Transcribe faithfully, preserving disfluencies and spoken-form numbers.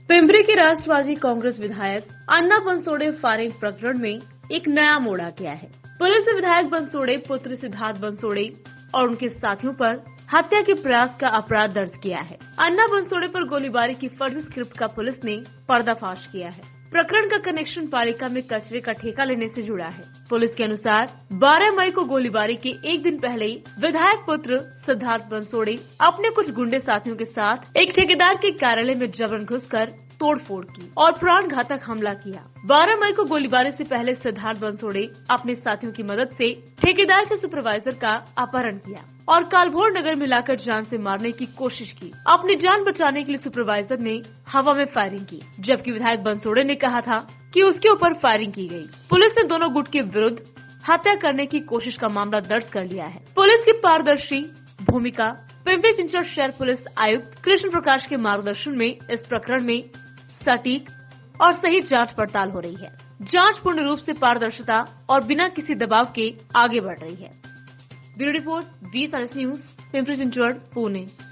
पिंपरी के राष्ट्रवादी कांग्रेस विधायक अन्ना बनसोड़े फायरिंग प्रकरण में एक नया मोड़ आ गया है। पुलिस ने विधायक बनसोड़े पुत्र सिद्धार्थ बनसोड़े और उनके साथियों पर हत्या के प्रयास का अपराध दर्ज किया है। अन्ना बनसोड़े पर गोलीबारी की फर्जी स्क्रिप्ट का पुलिस ने पर्दाफाश किया है। प्रकरण का कनेक्शन पालिका में कचरे का ठेका लेने से जुड़ा है। पुलिस के अनुसार बारह मई को गोलीबारी के एक दिन पहले विधायक पुत्र सिद्धार्थ बनसोड़े अपने कुछ गुंडे साथियों के साथ एक ठेकेदार के कार्यालय में जबरन घुसकर तोड़फोड़ की और प्राण घातक हमला किया। बारह मई को गोलीबारी से पहले सिद्धार्थ बनसोड़े अपने साथियों की मदद से ठेकेदार के सुपरवाइजर का अपहरण किया और कालभोर नगर में लाकर जान से मारने की कोशिश की। अपनी जान बचाने के लिए सुपरवाइजर ने हवा में फायरिंग की, जबकि विधायक बनसोड़े ने कहा था कि उसके ऊपर फायरिंग की गई। पुलिस ने दोनों गुट के विरुद्ध हत्या करने की कोशिश का मामला दर्ज कर लिया है। पुलिस की पारदर्शी भूमिका पिंपरी चिंचवड शहर पुलिस आयुक्त कृष्ण प्रकाश के मार्गदर्शन में इस प्रकरण में सटीक और सही जांच पड़ताल हो रही है। जांच पूर्ण रूप से पारदर्शिता और बिना किसी दबाव के आगे बढ़ रही है। Bureau report V news, Pimpri Chinchwad, Pune.